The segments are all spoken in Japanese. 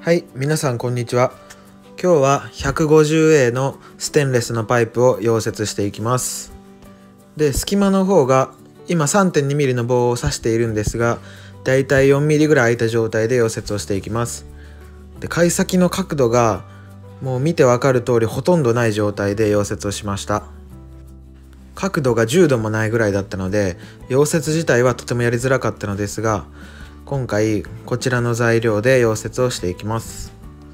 はい、皆さんこんにちは。今日は 150A のステンレスのパイプを溶接していきます。で、隙間の方が今 3.2mm の棒を刺しているんですが、だいたい 4mm ぐらい空いた状態で溶接をしていきます。で、貝先の角度がもう見てわかる通りほとんどない状態で溶接をしました。角度が10度もないぐらいだったので、溶接自体はとてもやりづらかったのですが、今回こちらの材料で溶接をしていきます。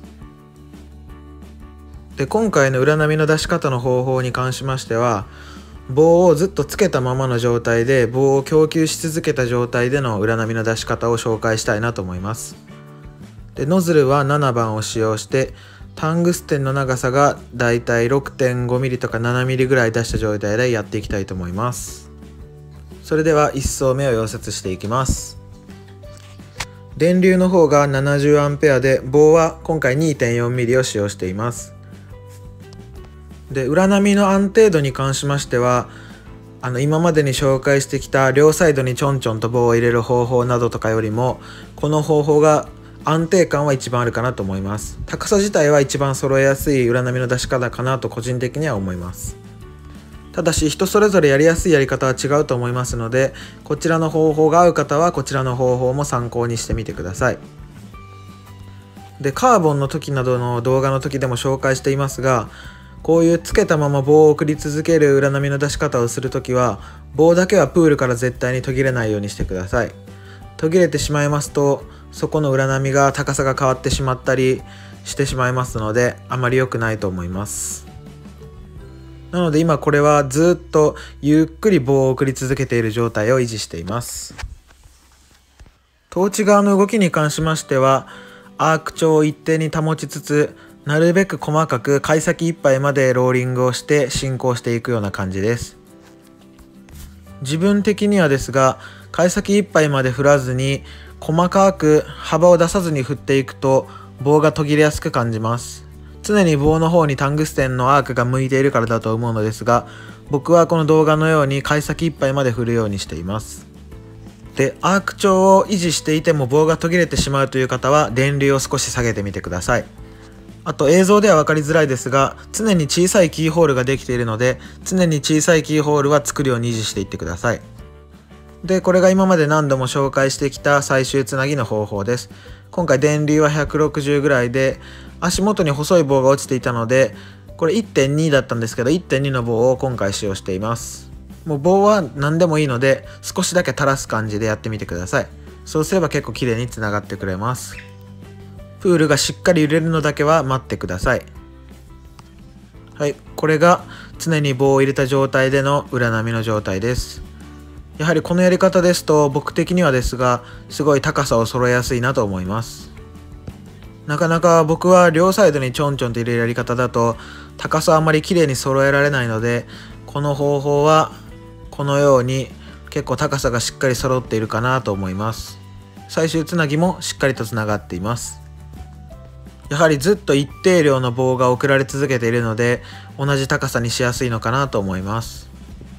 で、今回の裏波の出し方の方法に関しましては、棒をずっとつけたままの状態で棒を供給し続けた状態での裏波の出し方を紹介したいなと思います。で、ノズルは7番を使用して、タングステンの長さがだいたい 6.5mm とか 7mm ぐらい出した状態でやっていきたいと思います。それでは1層目を溶接していきます。電流の方が 70A で、棒は今回 2.4mm を使用しています。で、裏波の安定度に関しましては、今までに紹介してきた両サイドにちょんちょんと棒を入れる方法などとかよりも、この方法が安定感は一番あるかなと思います。高さ自体は一番揃えやすい裏波の出し方かなと個人的には思います。ただし人それぞれやりやすいやり方は違うと思いますので、こちらの方法が合う方はこちらの方法も参考にしてみてください。で、カーボンの時などの動画の時でも紹介していますが、こういうつけたまま棒を送り続ける裏波の出し方をするときは、棒だけはプールから絶対に途切れないようにしてください。途切れてしまいますと、そこの裏波が高さが変わってしまったりしてしまいますので、あまり良くないと思います。なので今これはずっとゆっくり棒を送り続けている状態を維持しています。トーチ側の動きに関しましては、アーク調を一定に保ちつつ、なるべく細かく貝先いっぱいまでローリングをして進行していくような感じです。自分的にはですが、貝先いっぱいまで振らずに細かく幅を出さずに振っていくと棒が途切れやすく感じます。常に棒の方にタングステンのアークが向いているからだと思うのですが、僕はこの動画のように貝先いっぱいまで振るようにしています。で、アーク調を維持していても棒が途切れてしまうという方は電流を少し下げてみてください。あと映像では分かりづらいですが、常に小さいキーホールができているので、常に小さいキーホールは作るように維持していってください。で、これが今まで何度も紹介してきた最終つなぎの方法です。今回電流は160ぐらいで、足元に細い棒が落ちていたので、これ 1.2 だったんですけど 1.2 の棒を今回使用しています。もう棒は何でもいいので、少しだけ垂らす感じでやってみてください。そうすれば結構綺麗につながってくれます。プールがしっかり揺れるのだけは待ってください。はい、これが常に棒を入れた状態での裏波の状態です。やはりこのやり方ですと、僕的にはですが、すごい高さを揃えやすいなと思います。なかなか僕は両サイドにちょんちょんと入れるやり方だと高さあまり綺麗に揃えられないので、この方法はこのように結構高さがしっかり揃っているかなと思います。最終つなぎもしっかりとつながっています。やはりずっと一定量の棒が送られ続けているので、同じ高さにしやすいのかなと思います。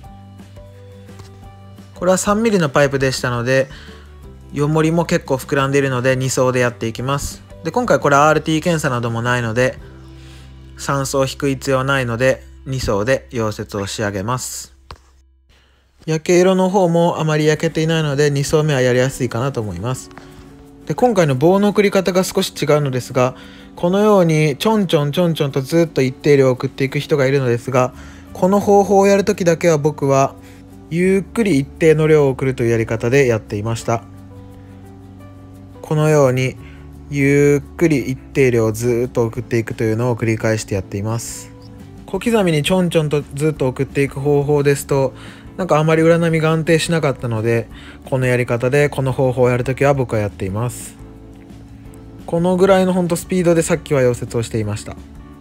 これは 3mm のパイプでしたので、横りも結構膨らんでいるので2層でやっていきます。で、今回これ RT 検査などもないので、3層引く必要はないので2層で溶接を仕上げます。焼け色の方もあまり焼けていないので2層目はやりやすいかなと思います。で、今回の棒の送り方が少し違うのですが、このようにちょんちょんちょんちょんとずっと一定量送っていく人がいるのですが、この方法をやるときだけは僕はゆっくり一定の量を送るというやり方でやっていました。このようにゆっくり一定量をずっと送っていくというのを繰り返してやっています。小刻みにちょんちょんとずっと送っていく方法ですと、なんかあまり裏波が安定しなかったので、このやり方でこの方法をやるときは僕はやっています。このぐらいのほんとスピードでさっきは溶接をしていました。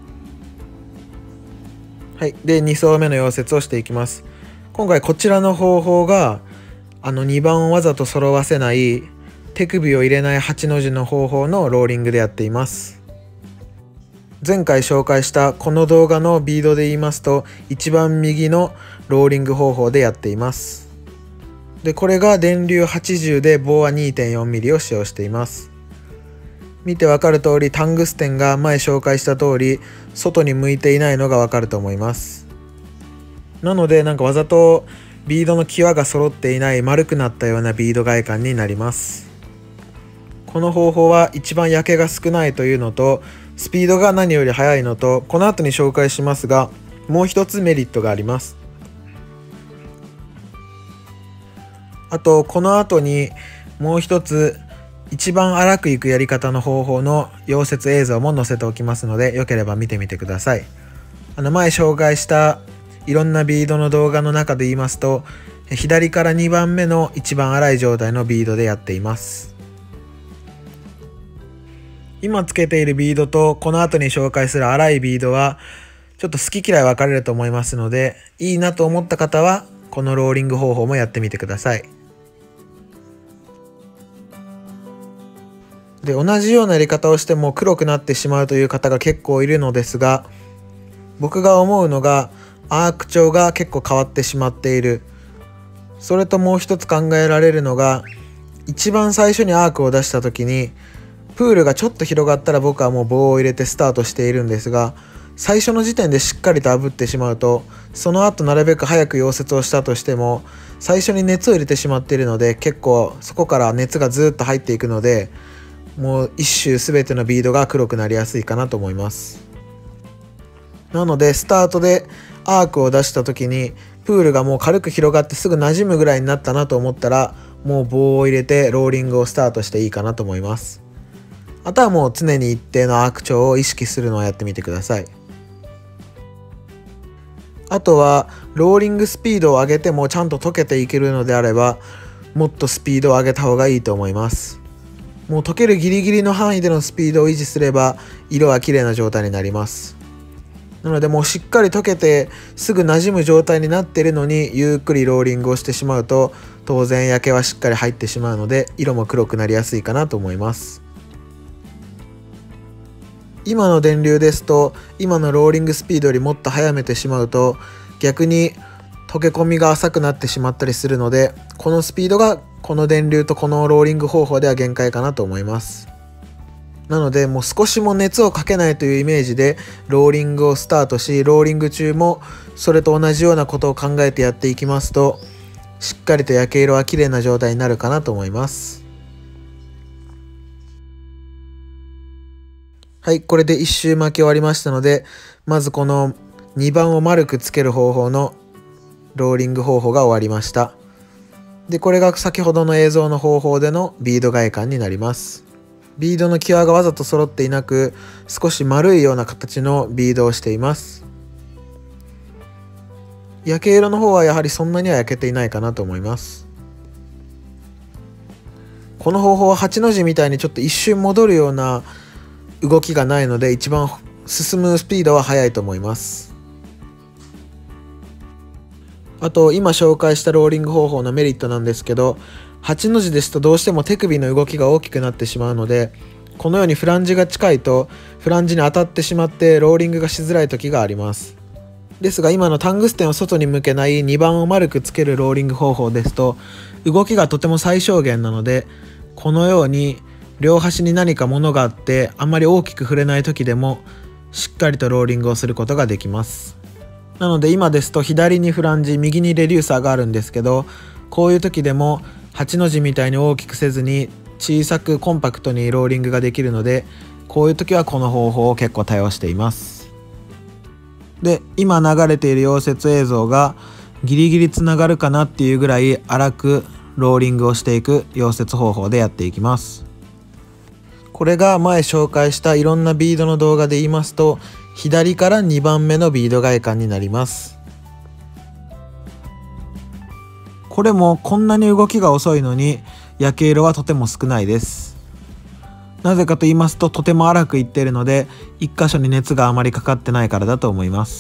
はい、で2層目の溶接をしていきます。今回こちらの方法が2番をわざと揃わせない手首を入れない8の字の方法のローリングでやっています。前回紹介したこの動画のビードで言いますと、一番右のローリング方法でやっています。で、これが電流80で棒は 2.4mm を使用しています。 見てわかる通りタングステンが前紹介した通り外に向いていないのがわかると思います。なのでわざとビードの際が揃っていない丸くなったようなビード外観になります。この方法は一番焼けが少ないというのとスピードが何より速いのと、この後に紹介しますがもう一つメリットがあります。あとこの後にもう一つ一番荒くいくやり方の方法の溶接映像も載せておきますので、よければ見てみてください。前紹介したいろんなビードの動画の中で言いますと、左から2番目の一番荒い状態のビードでやっています。今つけているビードとこの後に紹介する荒いビードはちょっと好き嫌い分かれると思いますので、いいなと思った方はこのローリング方法もやってみてください。で、同じようなやり方をしても黒くなってしまうという方が結構いるのですが、僕が思うのがアーク調が結構変わってしまっている。それともう一つ考えられるのが、一番最初にアークを出した時にプールがちょっと広がったら僕はもう棒を入れてスタートしているんですが、最初の時点でしっかりと炙ってしまうと、その後なるべく早く溶接をしたとしても最初に熱を入れてしまっているので、結構そこから熱がずっと入っていくので、もう一周全てのビードが黒くなりやすいかなと思います。なのでスタートでアークを出した時にプールがもう軽く広がってすぐ馴染むぐらいになったなと思ったら、もう棒を入れてローリングをスタートしていいかなと思います。あとはもう常に一定のアーク調を意識するのをやってみてください。あとはローリングスピードを上げてもちゃんと溶けていけるのであれば、もっとスピードを上げた方がいいと思います。もう溶けるギリギリの範囲でのスピードを維持すれば色は綺麗な状態になります。なのでもうしっかり溶けてすぐ馴染む状態になっているのにゆっくりローリングをしてしまうと、当然焼けはしっかり入ってしまうので色も黒くなりやすいかなと思います。今の電流ですと今のローリングスピードよりもっと速めてしまうと逆に溶け込みが浅くなってしまったりするので、このスピードがこの電流とこのローリング方法では限界かなと思います。なのでもう少しも熱をかけないというイメージでローリングをスタートし、ローリング中もそれと同じようなことを考えてやっていきますと、しっかりと焼け色は綺麗な状態になるかなと思います。はい、これで1周巻き終わりましたので、まずこの2番を丸くつける方法のローリング方法が終わりました。で、これが先ほどの映像の方法でのビード外観になります。ビードの際がわざと揃っていなく、少し丸いような形のビードをしています。焼け色の方はやはりそんなには焼けていないかなと思います。この方法は8の字みたいにちょっと一瞬戻るような動きがないので、一番進むスピードは速いと思います。あと今紹介したローリング方法のメリットなんですけど、8の字ですとどうしても手首の動きが大きくなってしまうので、このようにフランジが近いとフランジに当たってしまってローリングがしづらい時があります。ですが今のタングステンを外に向けない2番を丸くつけるローリング方法ですと、動きがとても最小限なので、このように両端に何か物があってあんまり大きく触れない時でもしっかりとローリングをすることができます。なので今ですと左にフランジ、右にレデューサーがあるんですけど、こういう時でも8の字みたいに大きくせずに小さくコンパクトにローリングができるので、こういう時はこの方法を結構多用しています。で、今流れている溶接映像がギリギリつながるかなっていうぐらい粗くローリングをしていく溶接方法でやっていきます。これが前紹介したいろんなビードの動画で言いますと、左から2番目のビード外観になります。これもこんなに動きが遅いのに焼け色はとても少ないです。なぜかと言いますと、とても粗くいっているので1箇所に熱があまりかかってないからだと思います。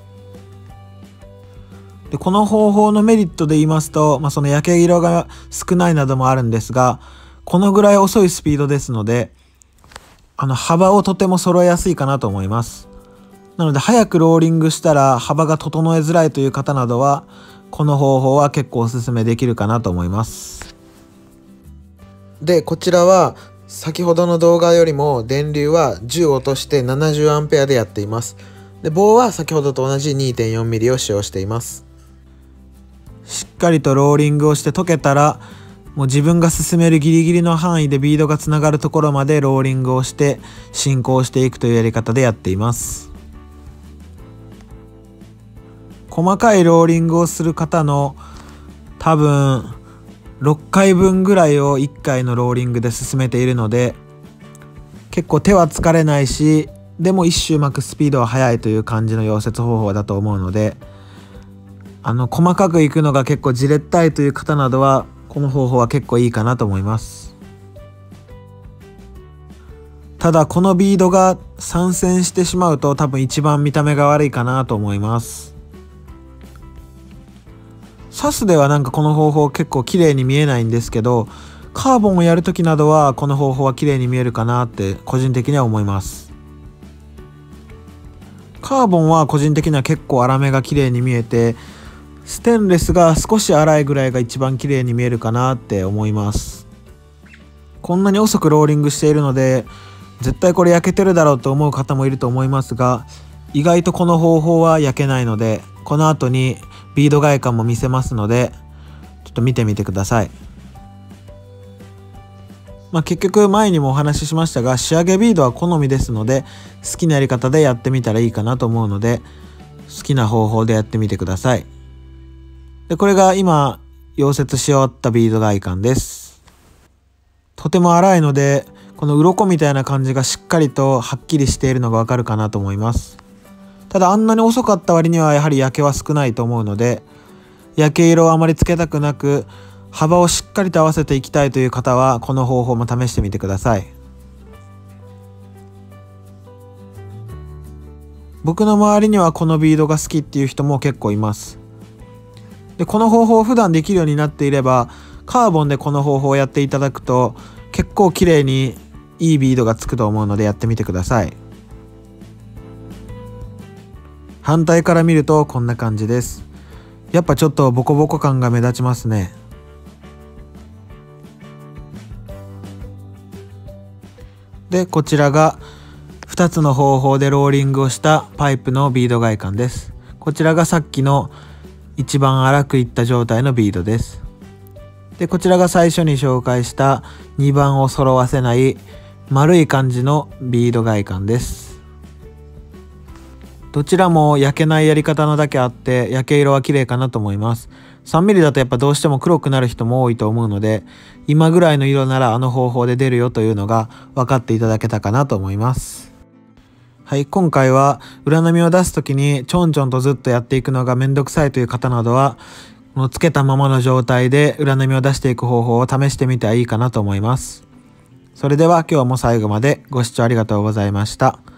で、この方法のメリットで言いますと、その焼け色が少ないなどもあるんですが、このぐらい遅いスピードですので幅をとても揃えやすいかなと思います。なので早くローリングしたら幅が整えづらいという方などはこの方法は結構おすすめできるかなと思います。で、こちらは先ほどの動画よりも電流は10落として 70A でやっています。で、棒は先ほどと同じ 2.4mm を使用しています。しっかりとローリングをして溶けたら、もう自分が進めるギリギリの範囲でビードがつながるところまでローリングをして進行していくというやり方でやっています。細かいローリングをする方の多分6回分ぐらいを1回のローリングで進めているので、結構手は疲れないし、でも1周巻くスピードは速いという感じの溶接方法だと思うので、細かくいくのが結構じれったいという方などはこの方法は結構いいかなと思います。ただこのビードが散線してしまうと多分一番見た目が悪いかなと思います。サスではなんかこの方法結構綺麗に見えないんですけど、カーボンをやるときなどはこの方法は綺麗に見えるかなって個人的には思います。カーボンは個人的には結構粗めが綺麗に見えて、ステンレスが少し粗いぐらいが一番綺麗に見えるかなって思います。こんなに遅くローリングしているので絶対これ焼けてるだろうと思う方もいると思いますが、意外とこの方法は焼けないので、この後にビード外観も見せますのでちょっと見てみてください。結局前にもお話ししましたが、仕上げビードは好みですので好きなやり方でやってみたらいいかなと思うので、好きな方法でやってみてください。で、これが今溶接し終わったビード外観です。とても粗いのでこの鱗みたいな感じがしっかりとはっきりしているのがわかるかなと思います。ただあんなに遅かった割にはやはり焼けは少ないと思うので、焼け色をあまりつけたくなく幅をしっかりと合わせていきたいという方はこの方法も試してみてください。僕の周りにはこのビードが好きっていう人も結構います。で、この方法を普段できるようになっていれば、カーボンでこの方法をやっていただくと結構綺麗にいいビードがつくと思うのでやってみてください。反対から見るとこんな感じです。やっぱちょっとボコボコ感が目立ちますね。で、こちらが2つの方法でローリングをしたパイプのビード外観です。こちらがさっきの一番粗くいった状態のビードです。で、こちらが最初に紹介した2番を揃わせない丸い感じのビード外観です。どちらも焼けないやり方なだけあって焼け色は綺麗かなと思います。3mm だとやっぱどうしても黒くなる人も多いと思うので、今ぐらいの色ならあの方法で出るよというのが分かっていただけたかなと思います。はい、今回は裏波を出す時にちょんちょんとずっとやっていくのがめんどくさいという方などは、このつけたままの状態で裏波を出していく方法を試してみてはいいかなと思います。それでは今日も最後までご視聴ありがとうございました。